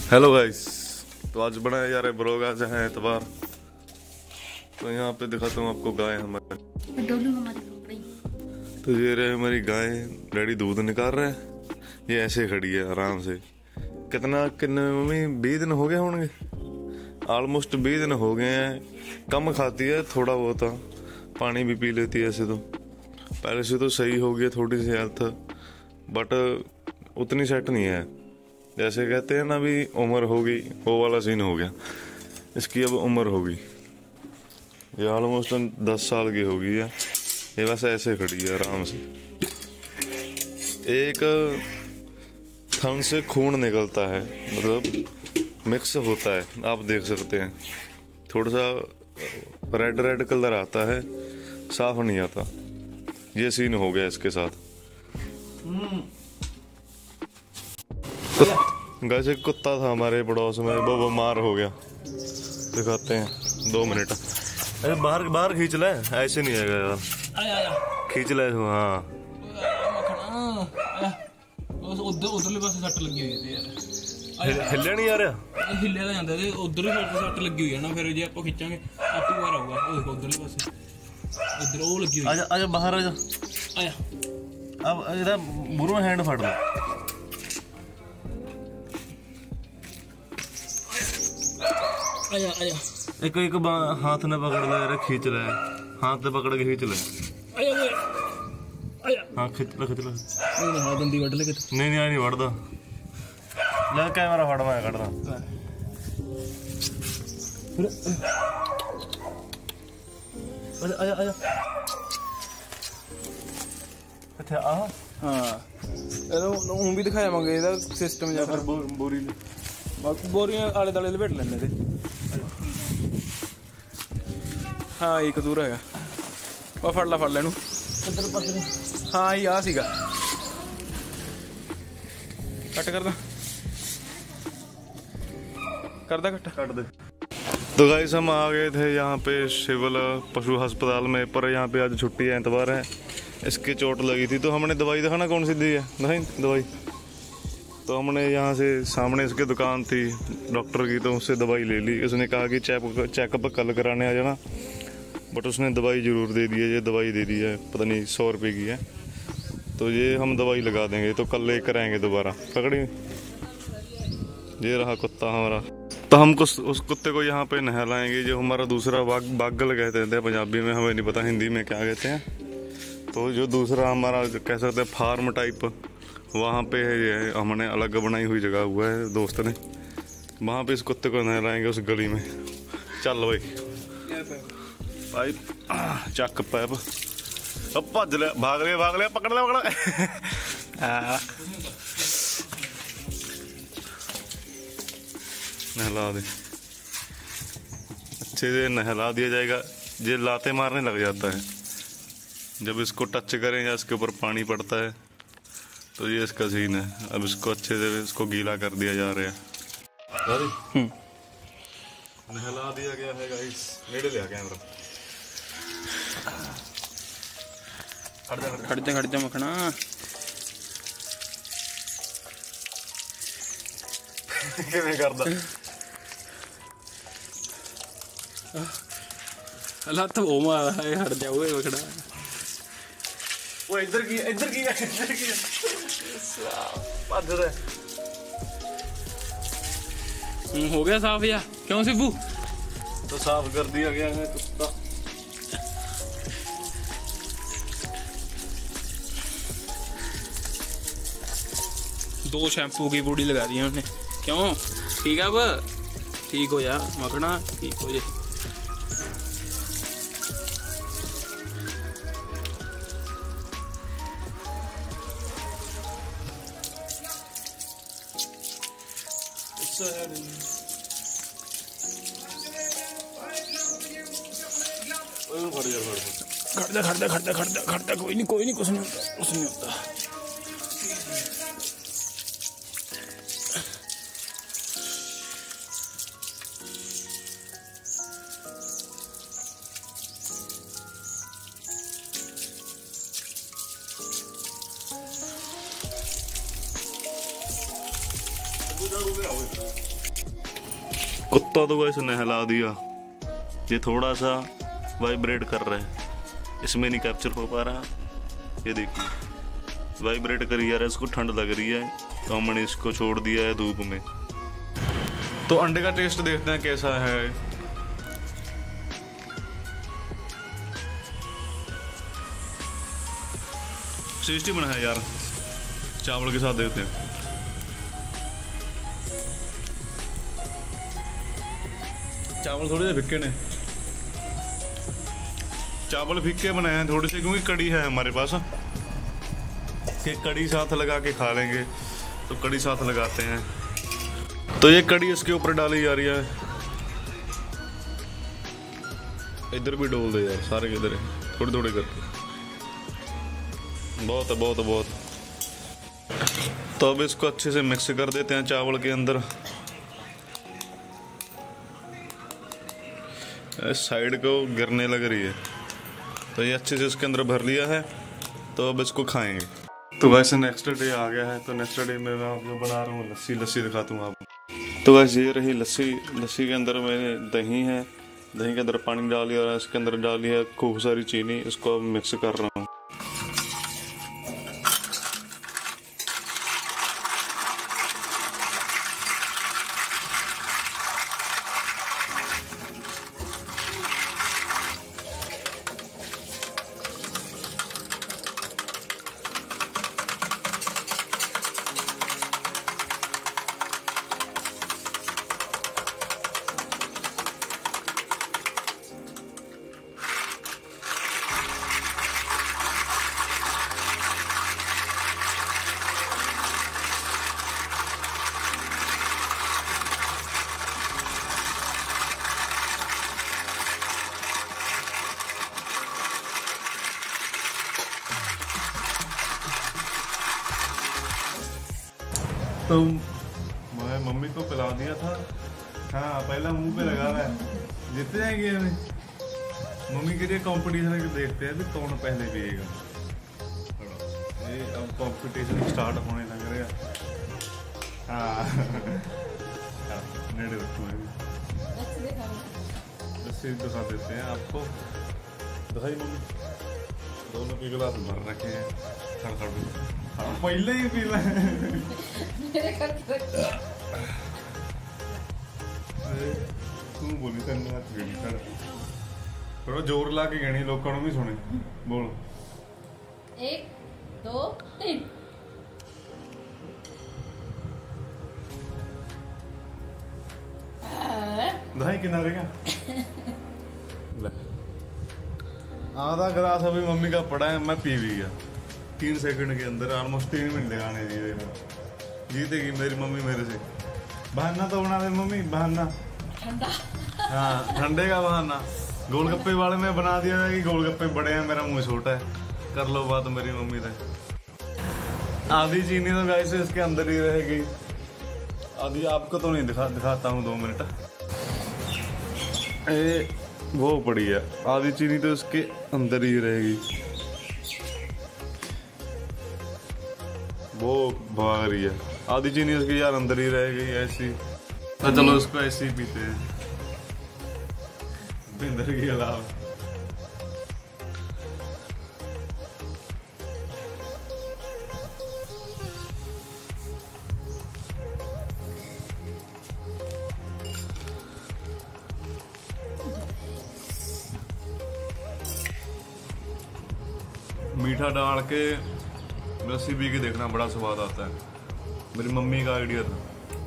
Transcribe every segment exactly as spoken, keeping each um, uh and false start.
Hello guys, तो आज बनाया जा रहा है ब्लॉग। आज है एतवार, तो यहाँ पे दिखाता हूँ आपको गाय हमारे। तो ये रहे हमारी गाय, डैडी दूध निकाल रहे हैं। ये ऐसे खड़ी है आराम से। कितना कितने मम्मी बीस दिन हो गए होंगे, ऑलमोस्ट बीस दिन हो गए हैं। कम खाती है, थोड़ा बहुत पानी भी पी लेती है। ऐसे तो पहले से तो सही हो गया थोड़ी सी हेल्थ, बट उतनी सेट नहीं है। जैसे कहते हैं ना, अभी उम्र होगी, वो वाला सीन हो गया। इसकी अब उम्र होगी, ये ऑलमोस्ट दस साल की होगी है। ये बस ऐसे खड़ी है आराम से। एक थन से खून निकलता है, मतलब मिक्स होता है, आप देख सकते हैं। थोड़ा सा रेड रेड कलर आता है, साफ नहीं आता। ये सीन हो गया इसके साथ। वैसे कुत्ता था हमारे पड़ोस में, वो बीमार हो गया। दिखाते हैं, दो मिनट। अरे बाहर बाहर खींच ले, ऐसे नहीं आएगा यार। आया आया खींच ले। हाँ उधर उधरले पासे सੱਟ ਲੱਗੀ ਹੋਈ ਹੈ ਯਾਰ। ਹਿੱਲਿਆ ਨਹੀਂ ਆ ਰਿਹਾ, ਹਿੱਲਿਆ ਤਾਂ ਜਾਂਦਾ ਤੇ ਉਧਰਲੇ ਪਾਸੇ ਸੱਟ ਲੱਗੀ ਹੋਈ ਹੈ ਨਾ। ਫਿਰ ਜੇ ਆਪਾਂ ਖਿੱਚਾਂਗੇ ਆਪੇ ਬਾਹਰ ਆਊਗਾ। ਉਹ ਦੇਖੋ ਉਧਰਲੇ ਪਾਸੇ, ਉਧਰ ਉਹ ਲੱਗੀ ਹੋਈ। ਆ ਜਾ ਆ ਜਾ ਬਾਹਰ ਆ ਜਾ। ਆਇਆ अब ਇਹਦਾ ਮੂਹਰੋਂ हैंड ਫੜ ਲੈ। आया आया एक एक हाथ ने पकड़ ले, खींच ले, हाथ से पकड़ के खींच ले। आया आया हाँ खींच ले खींच ले। नहीं हां दंदी वड़ ले के नहीं नहीं नहीं वड़दा। ले कैमरा फड़, मैं कटदा। आया आया आया ਇੱਥੇ ਆ। ਹਾਂ ਇਹਨੂੰ ਉਹ ਵੀ ਦਿਖਾਵਾਂਗੇ ਇਹਦਾ ਸਿਸਟਮ ਜਾਂ ਫਿਰ ਬੋਰੀ ਬਾਕੀ ਬੋਰੀਆਂ ਆਲੇ ਦਾਲੇ ਲਪੇਟ ਲੈਂਦੇ ਤੇ। ਹਾਂ ਇੱਕ ਦੂਰ ਹੈਗਾ, ਉਹ ਫੜ ਲਾ ਫੜ ਲੈ ਇਹਨੂੰ ਇੱਧਰ ਪਾਸੇ। ਹਾਂ ਇਹ ਆ ਸੀਗਾ, ਕੱਟ ਕਰਦਾ करदा कट काट दे। तो गाइस हम आ गए थे यहाँ पे सिविल पशु अस्पताल में, पर यहाँ पे आज छुट्टी है, एतवार है। इसकी चोट लगी थी, तो हमने दवाई दिखाना कौन सी दी है नहीं दवाई। तो हमने यहाँ से सामने इसकी दुकान थी डॉक्टर की, तो उससे दवाई ले ली। उसने कहा कि चेक चेकअप कल कराने आ जाना, बट उसने दवाई ज़रूर दे दी है। ये दवाई दे दी है, पता नहीं सौ रुपये की है। तो ये हम दवाई लगा देंगे, तो कल लेकर आएंगे दोबारा। पकड़ी, ये रहा कुत्ता हमारा। तो हम कुछ उस कुत्ते को यहाँ पे नहलाएंगे। जो हमारा दूसरा बाग बागल कहते थे पंजाबी में, हमें नहीं पता हिंदी में क्या कहते हैं। तो जो दूसरा हमारा कह सकते हैं फार्म टाइप, वहाँ पे है ये हमने अलग बनाई हुई जगह हुआ है दोस्त ने, वहाँ पे इस कुत्ते को नहलाएंगे उस गली में। चल भाई पाइप चक पाइप, अब भज लिया, भाग लिया भाग लिया, पकड़ लिया पकड़ नहला दे, अच्छे से नहला दिया जाएगा। ये लाते मारने लग जाता है जब इसको टच करें या इसके ऊपर पानी पड़ता है। तो ये इसका सीन है। अब इसको अच्छे से इसको गीला कर दिया जा रहा है। नहला दिया गया है गाइस। नेड़े ले आ कैमरा, खड़ जा खड़ जा मखना। किवें करदा ਲੱਤ ਉਹ ਮਾਰਦਾ ਹੈ। ਹਟ ਜਾ ਓਏ ਮਖਣਾ। वो इधर की इधर की इधर की भज रहा। हो गया साफ या क्यों सिब्बू? तो साफ कर दिया गया है कुत्ता। दो शैम्पू की बूटी लगा दी हमने। क्यों ठीक है, अब ठीक हो जा मखना, ठीक हो जाए। खड़दा खड़दा खड़दा खड़दा खड़दा कोई नहीं कोई नहीं कुछ नहीं होता कुछ नहीं होता। Good, good, good. कुत्ता तो वैसे नहला दिया, ये थोड़ा सा वाइब्रेट कर रहा है, इसमें नहीं कैप्चर हो पा रहा। ये देखिए वाइब्रेट कर रहा है, इसको ठंड लग रही है तो हमने इसको छोड़ दिया है धूप में। तो अंडे का टेस्ट देखते हैं कैसा है। टेस्टी बना है यार, चावल के साथ देते हैं। चावल थोड़े से फिक्के ने, चावल फिक्के बनाए हैं थोड़े से, क्योंकि कड़ी है हमारे पास कि कड़ी साथ लगा के खा लेंगे, तो कड़ी साथ लगाते हैं। तो ये कड़ी इसके ऊपर डाली जा रही है। इधर भी डोल दे यार, सारे इधर है, थोड़े थोड़े करके। बहुत है बहुत है बहुत। तो अब इसको अच्छे से मिक्स कर देते हैं चावल के अंदर। साइड को गिरने लग रही है, तो ये अच्छे से इसके अंदर भर लिया है। तो अब इसको खाएंगे। तो वैसे नेक्स्ट डे आ गया है, तो नेक्स्ट डे में मैं आपको बना रहा हूँ लस्सी। लस्सी दिखाता हूँ आपको। तो वैसे ये रही लस्सी। लस्सी के अंदर मैंने दही है, दही के अंदर पानी डाल लिया और इसके अंदर डाल लिया खूब सारी चीनी। इसको अब मिक्स कर रहा हूँ। तो मैं मम्मी को पिला दिया था। हाँ पहला मुंह पे लगा रहा है। जीत जाएंगे अभी। मम्मी के लिए कंपटीशन देखते हैं भी कौन पहले पिएगा। ये अब कंपटीशन स्टार्ट होने लग रहा है। हाँ नेड़े लस्सी दिखा देते हैं आपको। दिखाई मम्मी, दोनों के गिलास भर रखे हैं। खड़ खड़ पहले ही पी तू बोली तेन थोड़ा जोर ला के गणी लोग भी सुने। बोल एक दो तीन। दही किनारे का आधा गिलास अभी मम्मी का पड़ा है, मैं पी भी गया तीन सेकंड के अंदर। ऑलमोस्ट तीन मिनट लगाने दिए। जीतेगी मेरी मम्मी मेरे से। बहाना तो बना दे मम्मी, बहाना ठंडा। हाँ ठंडे का बहाना। गोलगप्पे वाले में बना दिया है कि गोलगप्पे बड़े हैं, मेरा मुंह छोटा है। कर लो बात मेरी मम्मी से। आधी चीनी तो गाइस इसके अंदर ही रहेगी। आधी आपको तो नहीं दिखा दिखाता हूँ, दो मिनट। ए वो पड़ी है, आधी चीनी तो इसके अंदर ही रहेगी। वो भाग रही है, आधी चीनी उसकी यार अंदर ही रहेगी ऐसी। तो चलो उसको ऐसे ही पीते हैं बिंदर के अलावा। मीठा डाल के लस्सी पी के देखना, बड़ा स्वाद आता है। मेरी मम्मी का आइडिया था।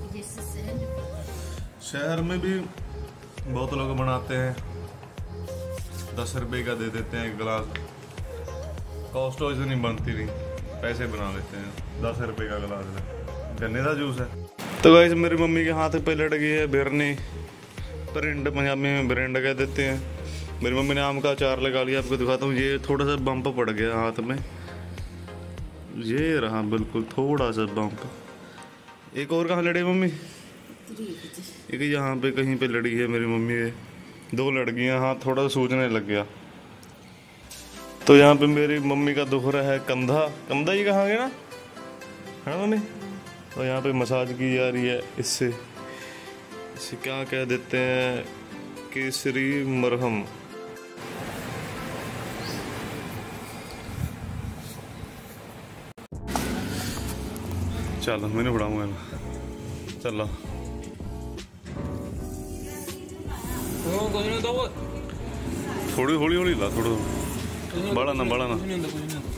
शहर में भी बहुत लोग बनाते हैं, दस रुपए का दे देते हैं एक गिलास। कॉस्ट वैसे नहीं बनती, नहीं पैसे बना देते हैं। दस रुपए का गिलास है, गन्ने का जूस है। तो गाइस मेरी मम्मी के हाथ पे लट गई है बिरनी, परिंड पंजाबी में बिरंड कह देते हैं। मेरी मम्मी ने आम का अचार लगा लिया, आपको दिखाता हूँ। ये थोड़ा सा बम्प पड़ गया हाथ में, ये रहा बिल्कुल थोड़ा सा बम्प। एक और कहाँ लड़े मम्मी? एक यहाँ पे कहीं पे लड़ी है मेरी मम्मी है। दो लड़कियाँ, हाथ थोड़ा सा सूजने लग गया। तो यहाँ पे मेरी मम्मी का दुख रहा है कंधा। कंधा ही कहाँ गया ना, है ना मम्मी? तो यहाँ पे मसाज की जा रही है इससे। इसे क्या कह देते हैं, केसरी मरहम। चल मैंने पढ़ाऊंगा चल ਉਹ ਕੁਝ ਨਹੀਂ ਦੋ थोड़ी हौली हौली ला थोड़ा बड़ा ना बड़ा ना ਕੁਝ ਨਹੀਂ ਹੁੰਦਾ ਕੁਝ ਨਹੀਂ ਹੁੰਦਾ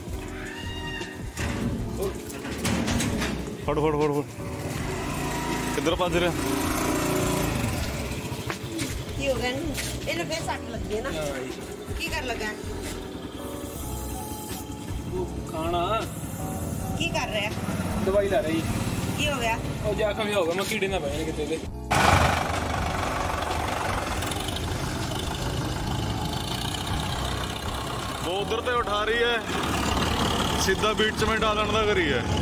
फट फट फट फट किधर भज रहा ਕੀ ਹੋ ਗਿਆ ਨੂੰ ਇਹਨੂੰ ਫੇਰ ਸੱਟ ਲੱਗੀ ਹੈ ਨਾ ਕੀ ਕਰ ਲੱਗਾ ਉਹ ਖਾਣਾ ਕੀ ਕਰ ਰਿਹਾ ਦਵਾਈ ਲੈ ਰਹੀ ਕੀ ਹੋ ਗਿਆ ਉਹ ਜ਼ਖਮ ਹੀ ਹੋ ਗਿਆ ਮੈਂ ਕੀੜੇ ਨਾ ਪਏ ਕਿਤੇ ਦੇ वो उधर पे उठा रही है सीधा बीच में डालन का करी है।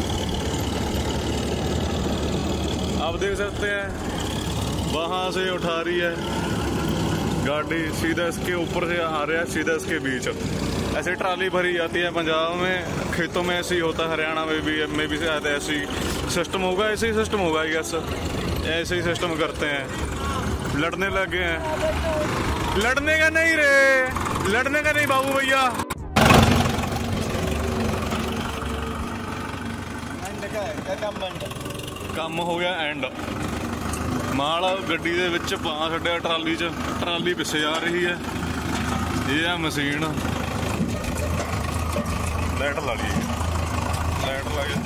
आप देख सकते हैं वहां से उठा रही है गाड़ी, सीधा इसके ऊपर से आ रहा है, सीधा इसके बीच। ऐसे ट्राली भरी जाती है पंजाब में, खेतों में ऐसे ही होता है, हरियाणा में भी में भी शायद ऐसे ही सिस्टम होगा, ऐसे ही सिस्टम होगा आई गेस, ऐसे ही सिस्टम करते हैं। लड़ने लगे हैं, लड़ने का नहीं रे, लड़ने का नहीं बाबू भैया। ਕੰਮ ਹੋ ਗਿਆ ਐਂਡ ਮਾਲ ਗੱਡੀ ਦੇ ਵਿੱਚ ਪਾ ਛੱਡਿਆ ਟਰਾਲੀ 'ਚ, ਟਰਾਲੀ ਪਿੱਛੇ ਆ ਰਹੀ ਹੈ। ਇਹ ਆ ਮਸ਼ੀਨ, ਲਾਈਟ ਲਾ ਲਈ, ਲਾਈਟ ਲਾ ਕੇ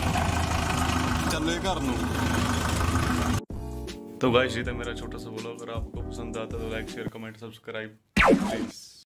ਚੱਲੇ घर ਨੂੰ। तो गाइस ये था मेरा छोटा सा व्लॉग, अगर आपको पसंद आता तो like share comment subscribe please.